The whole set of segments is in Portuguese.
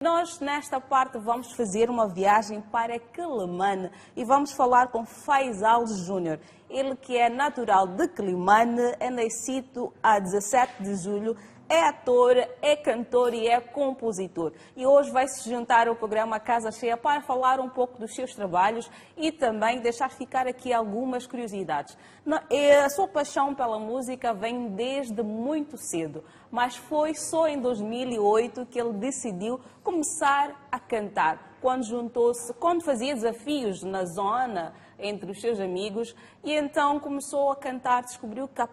Nós, nesta parte, vamos fazer uma viagem para Quelimane e vamos falar com Faisal Júnior. Ele que é natural de Quelimane, é nascido a 17 de julho, é ator, é cantor e é compositor. E hoje vai se juntar ao programa Casa Cheia para falar um pouco dos seus trabalhos e também deixar ficar aqui algumas curiosidades. A sua paixão pela música vem desde muito cedo, mas foi só em 2008 que ele decidiu começar a cantar, quando fazia desafios na zona entre os seus amigos, e então começou a cantar. Descobriu que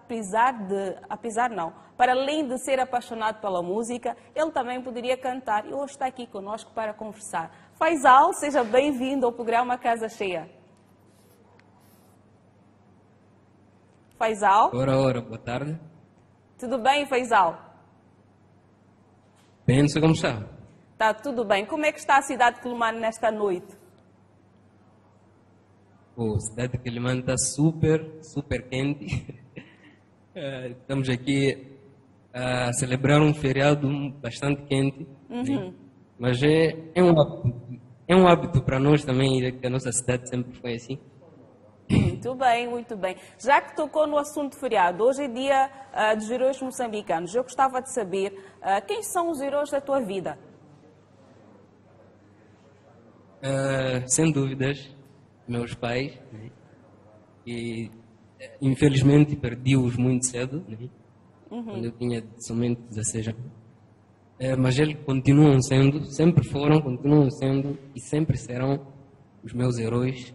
para além de ser apaixonado pela música, ele também poderia cantar, e hoje está aqui conosco para conversar. Faisal, seja bem-vindo ao programa Casa Cheia. Faisal? Ora, boa tarde. Tudo bem, Faisal? Bem, não sei como está. Está tudo bem. Como é que está a cidade de Quelimane nesta noite? A cidade de Quelimane está super quente. Estamos aqui a celebrar um feriado bastante quente. Né? Mas é um hábito para nós também, que a nossa cidade sempre foi assim. Muito bem, muito bem. Já que tocou no assunto feriado, hoje é dia dos heróis moçambicanos. Eu gostava de saber quem são os heróis da tua vida? Sem dúvidas, meus pais, né? E infelizmente perdi-os muito cedo, né? Quando eu tinha somente 16 anos. Mas eles continuam sendo, sempre foram, continuam sendo e sempre serão os meus heróis.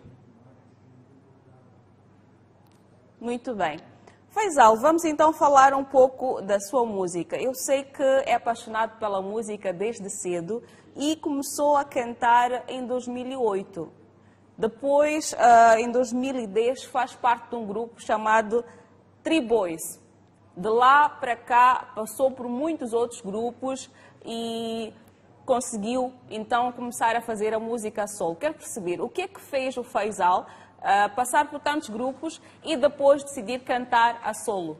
Muito bem. Faisal, vamos então falar um pouco da sua música. Eu sei que é apaixonado pela música desde cedo e começou a cantar em 2008. Depois, em 2010, faz parte de um grupo chamado Triboys. De lá para cá, passou por muitos outros grupos e conseguiu então começar a fazer a música a solo. Quero perceber o que é que fez o Faisal passar por tantos grupos e depois decidir cantar a solo.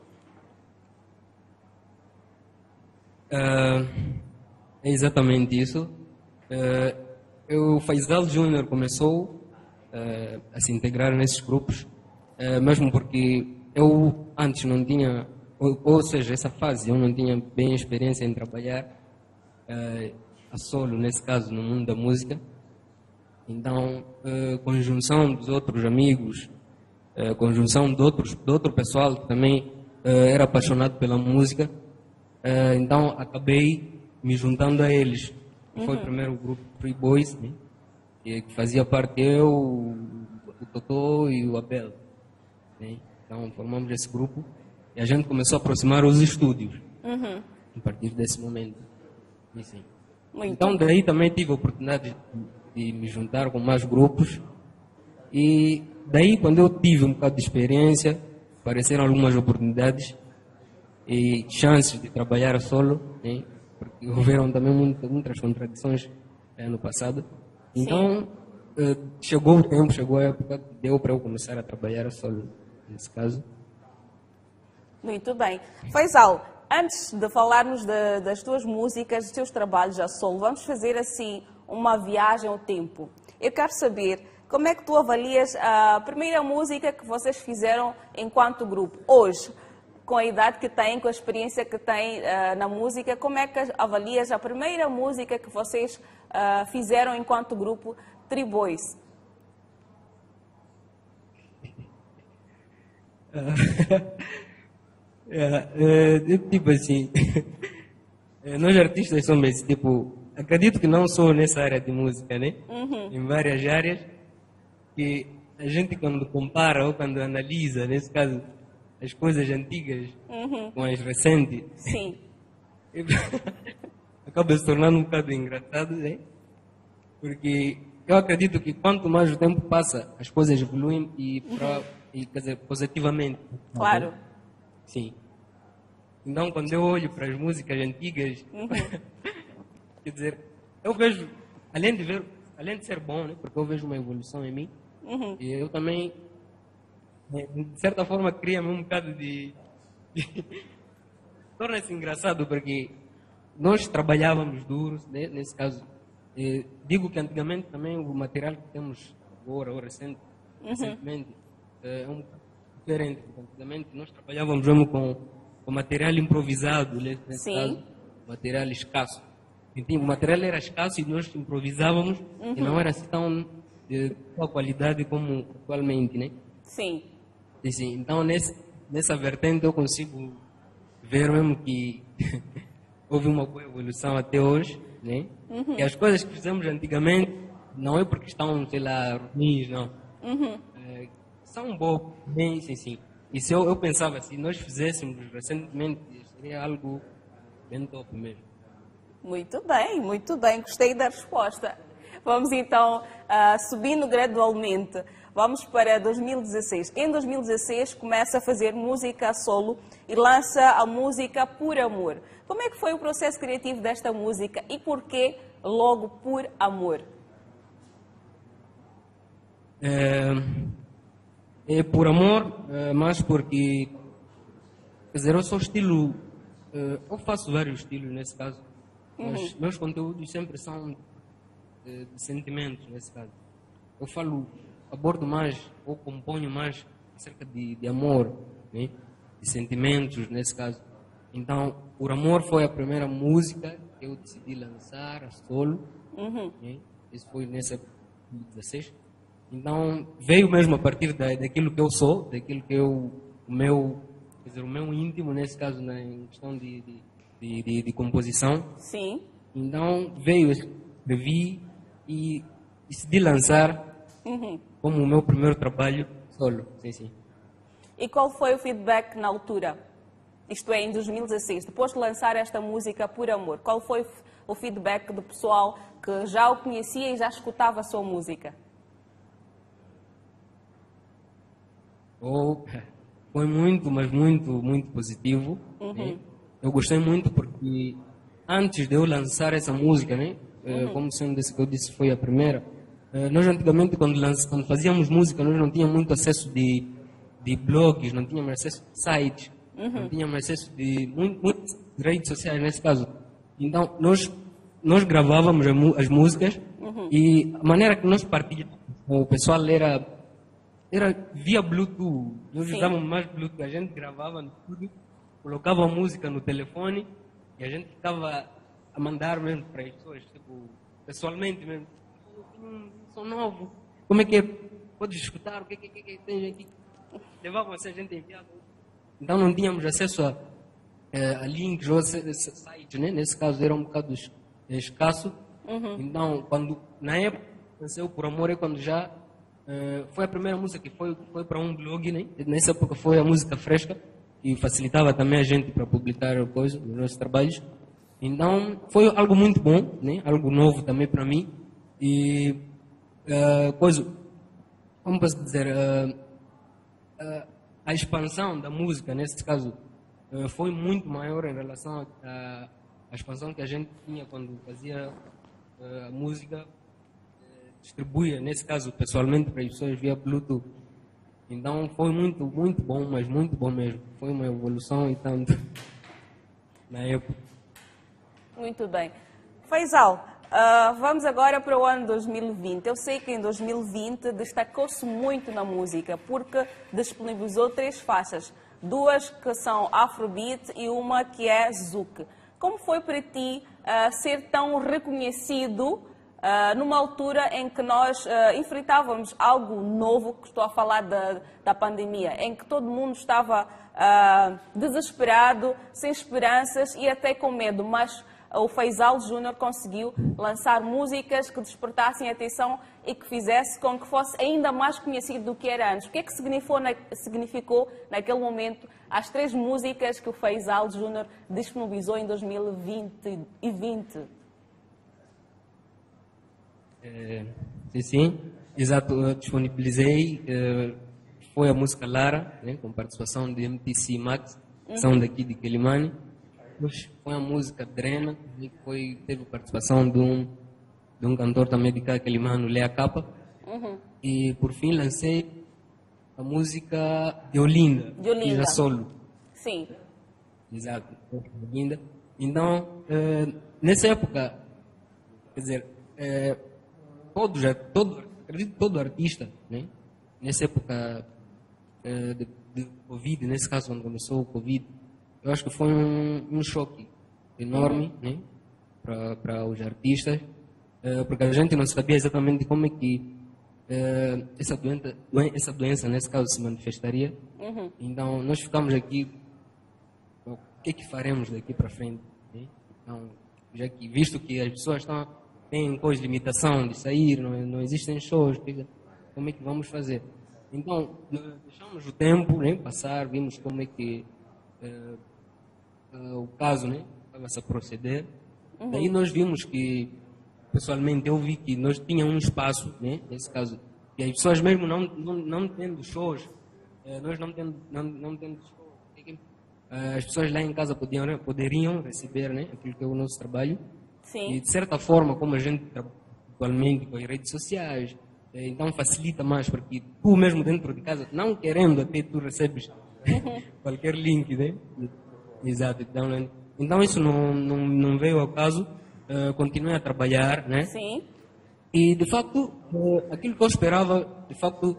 É exatamente isso. O Faisal Júnior começou a se integrar nesses grupos, mesmo porque eu antes não tinha, ou seja, essa fase eu não tinha bem experiência em trabalhar a solo, nesse caso, no mundo da música. Então, conjunção dos outros amigos, conjunção de outro pessoal que também era apaixonado pela música, então acabei me juntando a eles. Foi o primeiro grupo Free Boys, né? Que fazia parte eu, o Totó e o Abel. Né? Então formamos esse grupo e a gente começou a aproximar os estúdios a partir desse momento. E, sim. Então daí também tive a oportunidade de me juntar com mais grupos, e daí quando eu tive um bocado de experiência, apareceram algumas oportunidades e chances de trabalhar a solo, né? Porque houveram também muitas contradições no passado. Então chegou o tempo, chegou a época que deu para eu começar a trabalhar a solo, nesse caso. Muito bem. Faisal, antes de falarmos das tuas músicas, dos teus trabalhos a solo, vamos fazer assim uma viagem ao tempo. Eu quero saber como é que tu avalias a primeira música que vocês fizeram enquanto grupo. Hoje, com a idade que têm, com a experiência que têm na música, como é que avalias a primeira música que vocês fizeram enquanto grupo Triboys? Tipo assim, nós artistas somos esse tipo. Acredito que não só nessa área de música, né? Em várias áreas, que a gente quando compara ou quando analisa, nesse caso, as coisas antigas com as recentes, sim, acaba se tornando um bocado engraçado, né? Porque eu acredito que quanto mais o tempo passa, as coisas evoluem quer dizer, positivamente. claro. Sim. Então, quando eu olho para as músicas antigas, quer dizer, eu vejo, além de ser bom, né, porque eu vejo uma evolução em mim, e eu também, de certa forma, cria-me um bocado de torna-se engraçado, porque nós trabalhávamos duros, né, nesse caso, Digo que antigamente também o material que temos agora, ou recentemente, é um pouco diferente. Antigamente nós trabalhávamos mesmo com material improvisado, nesse caso, Sim. material escasso. Então, o material era escasso e nós improvisávamos e não era assim tão de boa qualidade como atualmente, né? Sim. E, sim, então, nessa vertente eu consigo ver mesmo que houve uma boa evolução até hoje, né? E as coisas que fizemos antigamente não é porque estão, sei lá, ruins, não. São boas, bem, sim, sim. E se eu pensava, se nós fizéssemos recentemente, seria algo bem top mesmo. Muito bem, gostei da resposta. Vamos então subindo gradualmente. Vamos para 2016. Em 2016 começa a fazer música a solo e lança a música Por Amor. Como é que foi o processo criativo desta música e porquê logo Por Amor? É por amor, mas porque, quer dizer, eu sou estilo, eu faço vários estilos nesse caso, mas meus conteúdos sempre são de sentimentos nesse caso. Eu abordo mais, ou componho mais acerca de amor, né? De sentimentos nesse caso. Então, Por Amor foi a primeira música que eu decidi lançar a solo, né? Isso foi nessa 2016. Então, veio mesmo a partir daquilo que eu sou, daquilo que quer dizer, o meu íntimo, nesse caso, em questão de composição. Sim. Então, veio, escrevi e decidi lançar como o meu primeiro trabalho solo. Sim, sim. E qual foi o feedback na altura? Isto é, em 2016, depois de lançar esta música Por Amor, qual foi o feedback do pessoal que já o conhecia e já escutava a sua música? Foi muito, mas muito, muito positivo. Né? Eu gostei muito porque antes de eu lançar essa música, né? Como sendo esse que eu disse foi a primeira, nós antigamente quando fazíamos música nós não tínhamos muito acesso de blogs, não tínhamos acesso de sites, não tínhamos acesso de muitas redes sociais nesse caso. Então nós gravávamos as músicas e a maneira que nós partilhávamos com o pessoal era via Bluetooth. Nós Sim. usávamos mais Bluetooth. A gente gravava no estúdio, colocava a música no telefone e a gente ficava a mandar mesmo para as pessoas, tipo, pessoalmente mesmo. Tem um som novo. Como é que é? Podes escutar? O que tem aqui? Levavam assim, a gente enviava. Então não tínhamos acesso a links ou sites, né? Nesse caso era um bocado escasso. Então, na época, nasceu Por Amor é quando já foi a primeira música que foi para um blog, né? Nessa época foi a música fresca e facilitava também a gente para publicar coisas, os nossos trabalhos. Então foi algo muito bom, né? Algo novo também para mim e como posso dizer, a expansão da música nesse caso foi muito maior em relação à expansão que a gente tinha quando fazia a música. Distribuía, nesse caso, pessoalmente para as pessoas via Bluetooth. Então foi muito, muito bom, mas muito bom mesmo. Foi uma evolução e tanto na época. Muito bem. Faisal, vamos agora para o ano 2020. Eu sei que em 2020 destacou-se muito na música, porque disponibilizou 3 faixas. 2 que são Afrobeat e uma que é Zouk. Como foi para ti ser tão reconhecido numa altura em que nós enfrentávamos algo novo, que estou a falar da pandemia, em que todo mundo estava desesperado, sem esperanças e até com medo, mas o Faisal Júnior conseguiu lançar músicas que despertassem atenção e que fizesse com que fosse ainda mais conhecido do que era antes. O que é que significou naquele momento as 3 músicas que o Faisal Júnior disponibilizou em 2020? Sim, exato, eu disponibilizei, foi a música Lara, né, com participação de MTC Max, são daqui de Quelimane. Depois foi a música Drena, que teve participação de um cantor também de cá, Quelimane, Lea Capa. E por fim lancei a música de Olinda, que já solo. Sim. Exato, Olinda. Então, nessa época, quer dizer, acredito que todo artista, né? Nessa época de Covid, nesse caso quando começou o Covid, eu acho que foi um choque enorme, né? Para os artistas, porque a gente não sabia exatamente como é que essa doença, nesse caso, se manifestaria. Então, nós ficamos aqui, o que é que faremos daqui para frente? Né? Então, já que, visto que as pessoas têm com limitação de sair, não existem shows, como é que vamos fazer? Então, deixamos o tempo, né, passar, vimos como é que o caso, né, estava-se a proceder. Daí nós vimos que, pessoalmente, eu vi que nós tínhamos um espaço, né, nesse caso, e as pessoas mesmo não tendo shows, nós não tendo shows, as pessoas lá em casa poderiam receber, né, aquilo que é o nosso trabalho. Sim. E de certa forma, como a gente trabalha atualmente com as redes sociais, então facilita mais, porque tu mesmo dentro de casa, não querendo até, tu recebes qualquer link, né? Exato. Então isso não veio ao caso, continuei a trabalhar, né? Sim. E de facto, aquilo que eu esperava, de facto,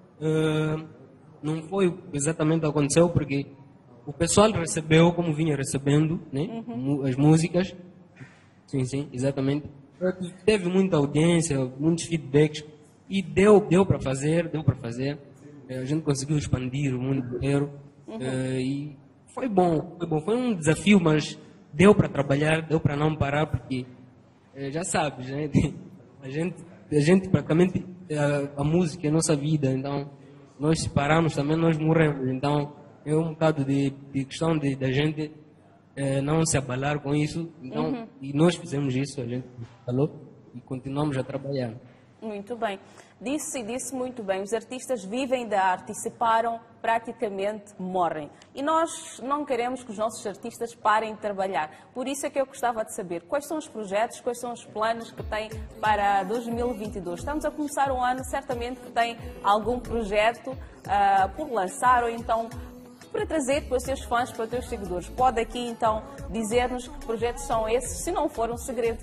não foi exatamente o que aconteceu, porque o pessoal recebeu como vinha recebendo, né? As músicas. Sim, exatamente. Teve muita audiência, muitos feedbacks e deu para fazer. A gente conseguiu expandir o mundo inteiro e foi bom. Foi um desafio, mas deu para trabalhar, deu para não parar, porque já sabes, né? A gente praticamente a música é a nossa vida, então nós se pararmos também nós morremos. Então é um bocado de questão da gente não se abalar com isso. Então, e nós fizemos isso, a gente falou e continuamos a trabalhar. Muito bem. Disse muito bem, os artistas vivem da arte e se param, praticamente morrem. E nós não queremos que os nossos artistas parem de trabalhar. Por isso é que eu gostava de saber quais são os projetos, quais são os planos que têm para 2022. Estamos a começar um ano, certamente que tem algum projeto por lançar ou então para trazer para os seus fãs, para os seus seguidores. Pode aqui então dizer-nos que projetos são esses, se não for um segredo.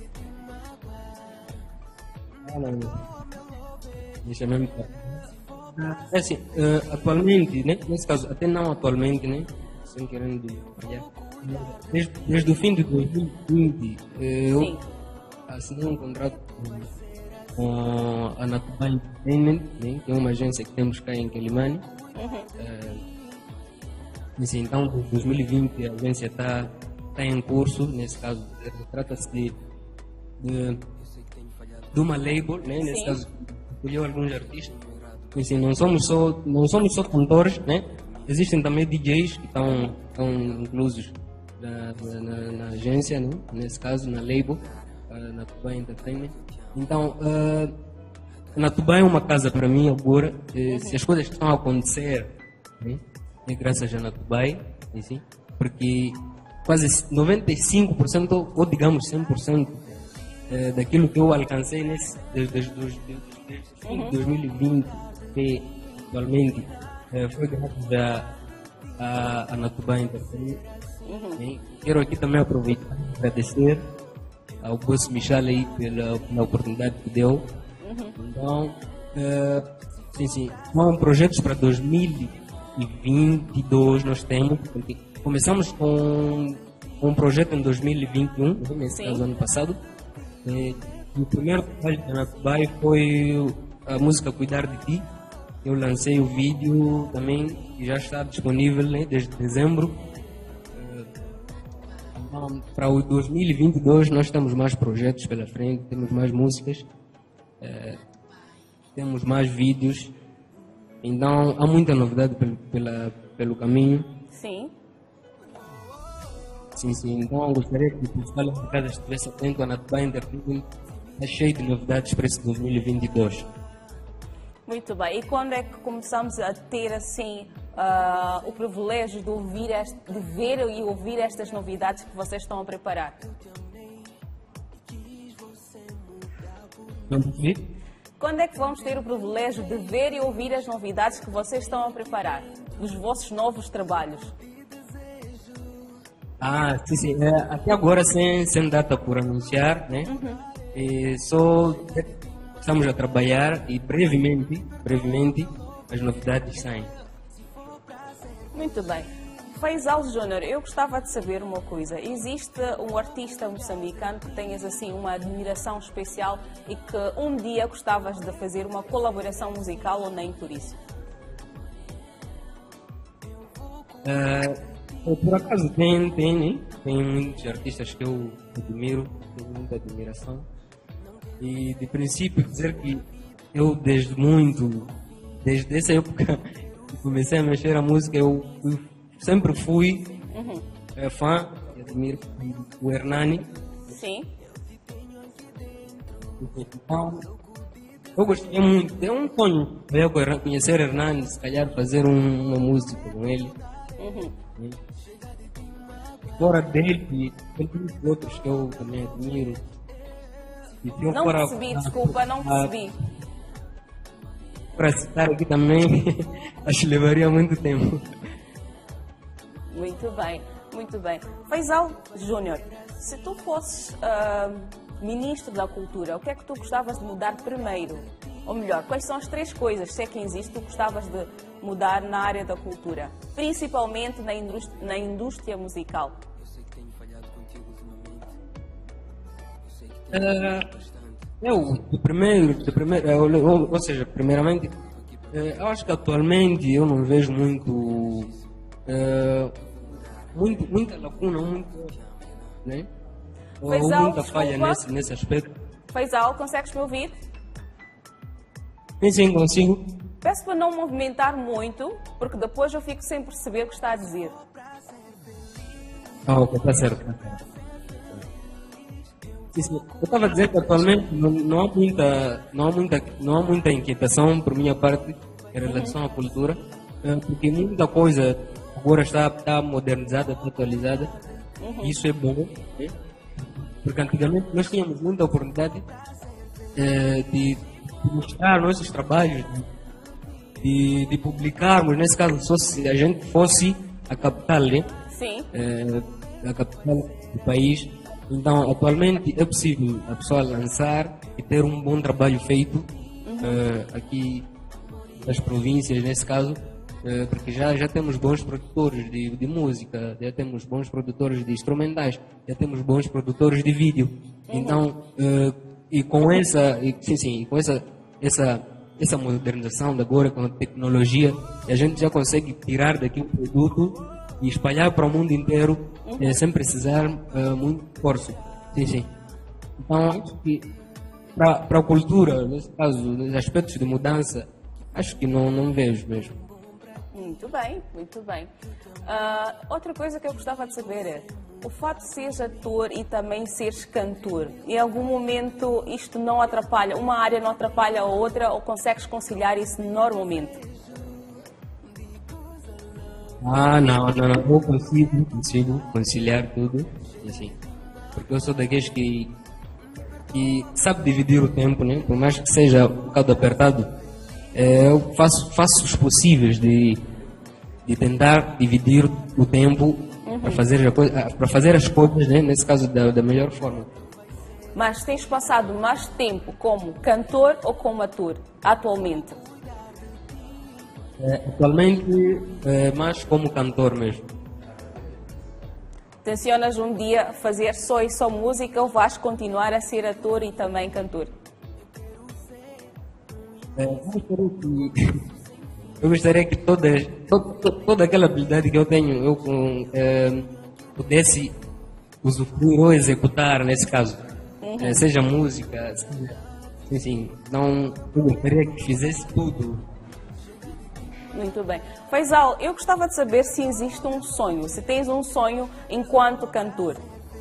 Isso é mesmo. É assim, atualmente, né? Nesse caso, até não atualmente, né? Sem querendo trabalhar. Desde o fim de 2020, eu assinei um contrato com a Natubai Entertainment, né? Que é uma agência que temos cá em Quelimane. Então, em 2020 a agência está em curso, nesse caso, trata-se de uma label, né? Nesse caso, escolheu alguns artistas. Assim, não somos só cantores, né? Existem também DJs que estão inclusos na agência, né? Nesse caso, na label, na Tubai Entertainment. Então, a Natubai é uma casa para mim agora. Se as coisas estão a acontecer, né? É graças a Natubai, assim, porque quase 95%, ou digamos 100%, daquilo que eu alcancei desde 2020 até atualmente, foi graças a Natubai Entertainment. Quero aqui também aproveitar e agradecer ao Boss Michel aí pela oportunidade que deu. Então, são projetos para 2022 nós temos, porque começamos com um projeto em 2021, nesse caso ano passado. O primeiro trabalho da Natubai foi a música Cuidar de Ti. Eu lancei o vídeo também e já está disponível, né, desde dezembro. Então, para o 2022 nós temos mais projetos pela frente, temos mais músicas, temos mais vídeos. Então há muita novidade pelo caminho. Sim. Sim. Então gostaria que o pessoal da casa estivesse atento à Natubai Entertainment. Está cheio de novidades para esse 2022. Muito bem. E quando é que começamos a ter assim o privilégio de ver e ouvir estas novidades que vocês estão a preparar? Não percebi? Quando é que vamos ter o privilégio de ver e ouvir as novidades que vocês estão a preparar, dos vossos novos trabalhos? Sim. Até agora sem data por anunciar, né? E só estamos a trabalhar e brevemente as novidades saem. Muito bem. Faisal Júnior, eu gostava de saber uma coisa. Existe um artista moçambicano que tenhas assim uma admiração especial e que um dia gostavas de fazer uma colaboração musical ou nem por isso? Por acaso tem muitos artistas que eu admiro, tenho muita admiração. E de princípio dizer que eu desde essa época que comecei a mexer a música, sempre fui fã e admiro o Hernani. Sim. Então, eu gostaria muito, é um sonho eu conhecer Hernani, se calhar fazer uma música com ele. Fora dele, tem muitos outros que eu também admiro. E se eu Não for percebi, desculpa, não percebi. Para citar aqui também, acho que levaria muito tempo. Muito bem, muito bem. Faisal Júnior, se tu fosses ministro da cultura, o que é que tu gostavas de mudar primeiro? Ou melhor, quais são as 3 coisas, se é que existe, tu gostavas de mudar na área da cultura? Principalmente na indústria musical. Ou seja, primeiramente, eu acho que atualmente eu não vejo muita lacuna, né? Ou Faisal, muita falha desculpa. nesse aspecto. Faisal, consegues me ouvir? Sim, consigo. Peço para não movimentar muito, porque depois eu fico sem perceber o que está a dizer. Ok, está certo. Sim. Eu estava a dizer que atualmente não há muita inquietação por minha parte em relação à cultura, porque muita coisa agora está modernizada, está atualizada. Isso é bom, né? Porque antigamente nós tínhamos muita oportunidade de mostrar nossos trabalhos, de publicarmos, nesse caso, só se a gente fosse a capital, né? Sim. A capital do país. Então, atualmente é possível a pessoa lançar e ter um bom trabalho feito aqui nas províncias, nesse caso, porque já temos bons produtores de música, já temos bons produtores de instrumentais, já temos bons produtores de vídeo. Então, e com essa modernização de agora, com a tecnologia, a gente já consegue tirar daqui um produto e espalhar para o mundo inteiro sem precisar muito esforço. Sim. Então, acho que para a cultura, nesse caso, nos aspectos de mudança, acho que não vejo mesmo. Muito bem, muito bem. Outra coisa que eu gostava de saber é o fato de seres ator e também seres cantor. Em algum momento isto não atrapalha, uma área não atrapalha a outra ou consegues conciliar isso normalmente? Não. Eu consigo conciliar tudo, assim. Porque eu sou daqueles que sabe dividir o tempo, né? Por mais que seja um bocado apertado, eu faço os possíveis de tentar dividir o tempo para fazer as coisas, né? Nesse caso, da melhor forma. Mas tens passado mais tempo como cantor ou como ator, atualmente? Atualmente, mais como cantor mesmo. Tencionas um dia fazer só e só música ou vais continuar a ser ator e também cantor? Eu gostaria que toda aquela habilidade que eu tenho, eu pudesse usufruir ou executar nesse caso. Seja música, sim. Então, eu gostaria que fizesse tudo. Muito bem. Faisal, eu gostava de saber se existe um sonho, se tens um sonho enquanto cantor.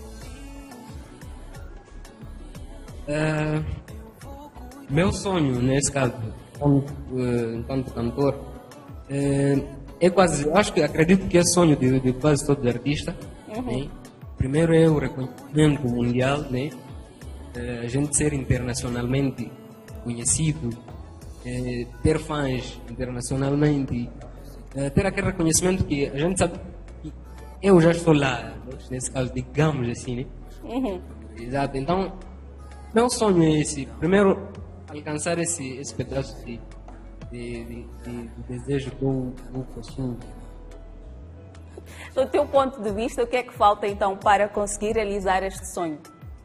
Meu sonho, nesse caso, enquanto cantor, é quase, acredito que é sonho de quase todo artista. Né? Primeiro é o reconhecimento mundial, né? A gente ser internacionalmente conhecido, ter fãs internacionalmente, ter aquele reconhecimento que a gente sabe que eu já estou lá, nesse caso, digamos assim, né? Exato. Então, Meu sonho é esse. Primeiro, alcançar esse pedaço de desejo que eu possuo. Do teu ponto de vista, o que é que falta então para conseguir realizar este sonho?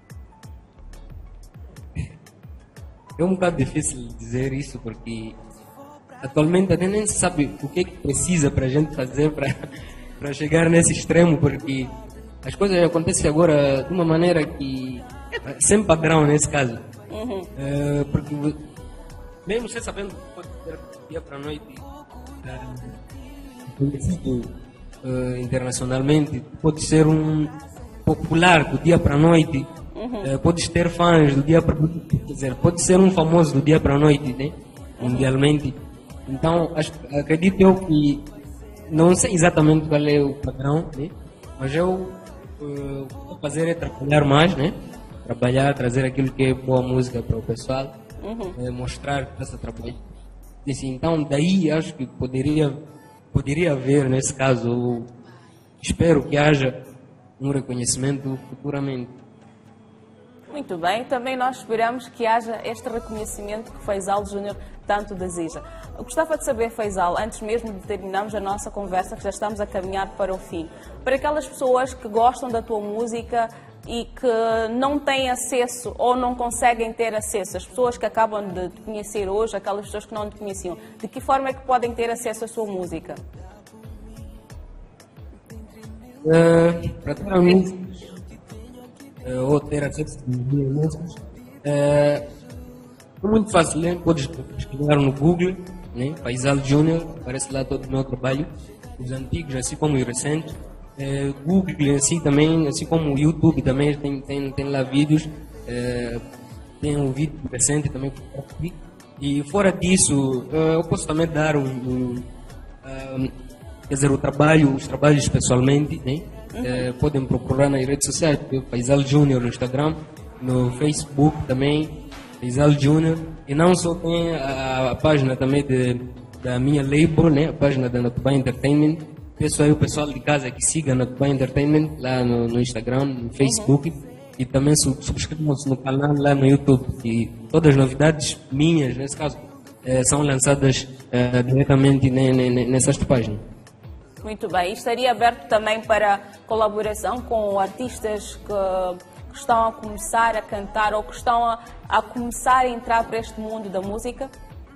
É um bocado difícil dizer isso porque atualmente até nem se sabe o que é que precisa para a gente fazer para chegar nesse extremo, porque as coisas acontecem agora de uma maneira que sem padrão nesse caso. Porque mesmo você sabendo que pode ser do dia para a noite conhecido internacionalmente, pode ser um popular do dia para a noite, pode ter fãs do dia para a noite, quer dizer, pode ser um famoso do dia para a noite, né? Mundialmente. Então, acredito eu que não sei exatamente qual é o padrão, né? Mas eu vou fazer é trabalhar mais, né? Trabalhar, trazer aquilo que é boa música para o pessoal, mostrar que está trabalhando. Então, daí acho que poderia haver, nesse caso, espero que haja um reconhecimento futuramente. Muito bem, também nós esperamos que haja este reconhecimento que Faisal Júnior tanto deseja. Eu gostava de saber, Faisal, antes mesmo de terminarmos a nossa conversa, que já estamos a caminhar para o fim, para aquelas pessoas que gostam da tua música e que não têm acesso ou não conseguem ter acesso, as pessoas que acabam de te conhecer hoje, aquelas pessoas que não te conheciam, de que forma é que podem ter acesso à sua música? Para ter a música, ou ter acesso a músicas, é muito fácil, né? Podes pesquisar no Google, né? Faisal Júnior, aparece lá todo o meu trabalho, os antigos, assim como os recentes. Google assim também, assim como o YouTube também tem lá vídeos, tem um vídeo recente também. E fora disso, eu posso também dar quer dizer, os trabalhos pessoalmente, né? Podem procurar nas redes sociais, Faisal Júnior no Instagram, no Facebook também, Faisal Júnior, e não só tem a página também da minha label, né? A página da Natubá Entertainment. Peço aí o pessoal de casa que siga Natubá Entertainment lá no Instagram, no Facebook, e também subscrevam-se no canal lá no YouTube, e todas as novidades minhas, nesse caso, são lançadas diretamente nessas páginas. Muito bem. E estaria aberto também para colaboração com artistas que estão a começar a cantar ou que estão a começar a entrar para este mundo da música?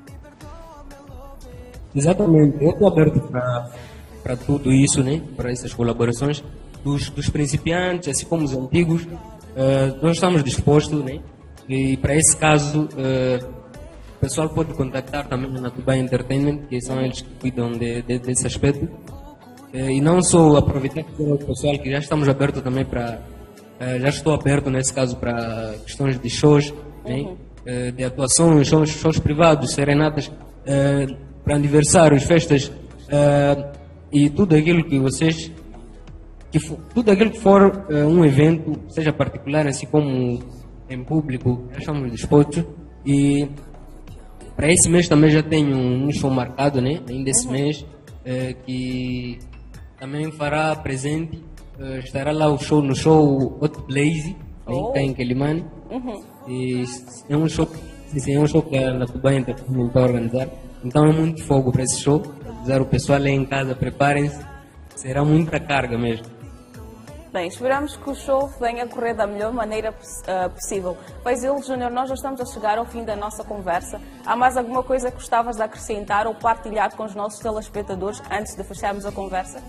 Exatamente. Eu estou aberto para tudo isso, né? Para essas colaborações dos principiantes, assim como os antigos. Nós estamos dispostos, né? E para esse caso, o pessoal pode contactar também a Natubá Entertainment, que são eles que cuidam desse aspecto. E não só aproveitar que o pessoal que já estamos abertos também para já estou aberto nesse caso para questões de shows, né? De atuação, shows privados, serenatas, para aniversários, festas, e tudo aquilo que vocês tudo aquilo que for um evento, seja particular assim como em público, já estamos dispostos. E para esse mês também já tenho um show marcado, né? Ainda esse mês, que também fará presente, estará lá no show Hot Blaze, né, em Quelimane. E é um show que a Natubá Entertainment vai organizar. Então é muito fogo para esse show. Avisar o pessoal aí em casa, preparem-se, será muita carga mesmo. Bem, esperamos que o show venha a correr da melhor maneira possível. Faisal Júnior, nós já estamos a chegar ao fim da nossa conversa. Há mais alguma coisa que gostavas de acrescentar ou partilhar com os nossos telespectadores antes de fecharmos a conversa?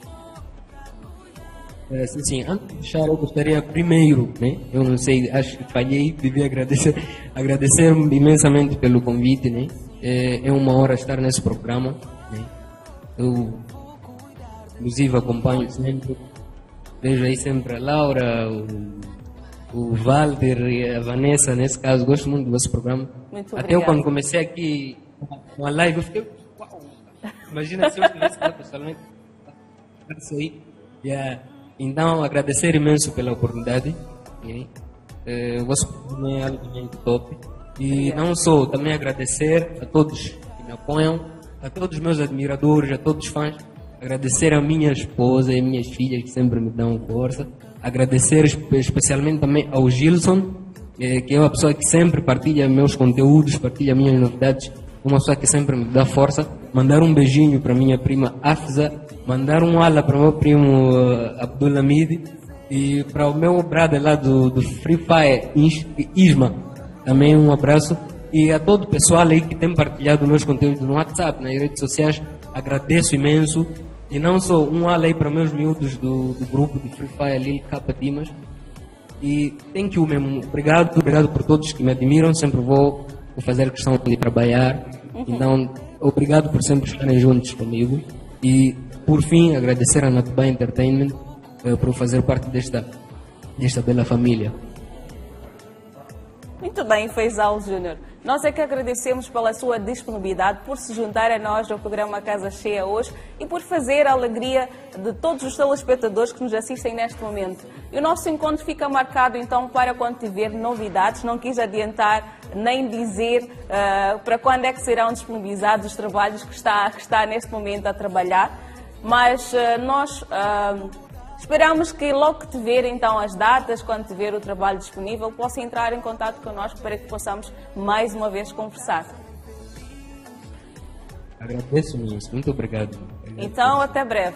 Sim, antes de fechar, eu gostaria primeiro, né? Eu não sei, acho que falhei, devia agradecer imensamente pelo convite, né? É uma honra estar nesse programa, né? Eu, inclusive, acompanho sempre. Vejo aí sempre a Laura, o Walter e a Vanessa, nesse caso, gosto muito do vosso programa. Muito Até eu, obrigada. quando comecei aqui com a live, eu fiquei, uau, imagina se eu tivesse lá pessoalmente. Isso aí. Então, agradecer imenso pela oportunidade. O vosso programa é altamente top. E não só, também agradecer a todos que me apoiam, a todos os meus admiradores, a todos os fãs. Agradecer a minha esposa e minhas filhas que sempre me dão força. Agradecer especialmente também ao Gilson, que é uma pessoa que sempre partilha meus conteúdos, partilha minhas novidades, uma pessoa que sempre me dá força. Mandar um beijinho para minha prima Afza, mandar um ala para o meu primo Abdulhamid e para o meu brother lá do Free Fire, Isma, também um abraço. E a todo o pessoal aí que tem partilhado meus conteúdos no WhatsApp, nas redes sociais, agradeço imenso. E não só um ala aí para meus miúdos do grupo de Free Fire, Lil Capa Dimas. E thank you mesmo, obrigado por todos que me admiram, sempre vou fazer questão de trabalhar. Então, obrigado por sempre estarem juntos comigo. E, por fim, agradecer a Natubai Entertainment por fazer parte desta bela família. Muito bem, Faisal Júnior. Nós é que agradecemos pela sua disponibilidade, por se juntar a nós ao programa Casa Cheia hoje e por fazer a alegria de todos os telespectadores que nos assistem neste momento. E o nosso encontro fica marcado então para quando tiver novidades. Não quis adiantar nem dizer para quando é que serão disponibilizados os trabalhos que está neste momento a trabalhar, mas nós esperamos que logo que tiver então as datas, quando tiver o trabalho disponível, possa entrar em contato connosco para que possamos mais uma vez conversar. Agradeço muito, muito obrigado. Então, até breve.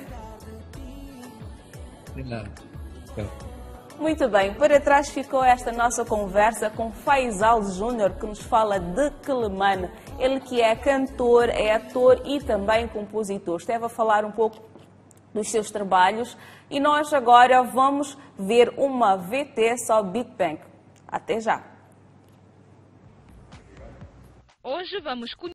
Muito bem, para trás ficou esta nossa conversa com Faisal Júnior, que nos fala de Quelimane. Ele que é cantor, é ator e também compositor. Esteve a falar um pouco dos seus trabalhos e nós agora vamos ver uma VT só Big Bang. Até já! Hoje vamos